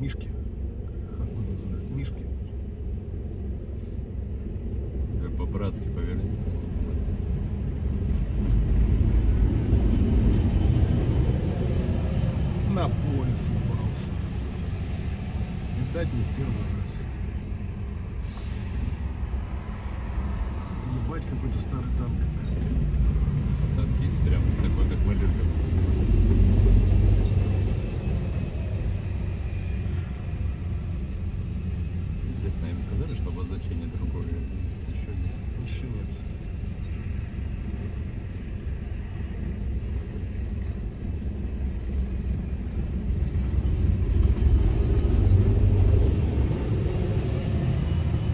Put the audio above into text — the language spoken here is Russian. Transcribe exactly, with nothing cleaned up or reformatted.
мишки. Как его называют? Мишки. По-братски поверни. На пояс ебался. Видать, не в первый раз. Ебать, какой-то старый танк. Танк есть прям такой, как мы любим. Интересно, им сказали, что обозначение другое? Еще нет. Еще нет.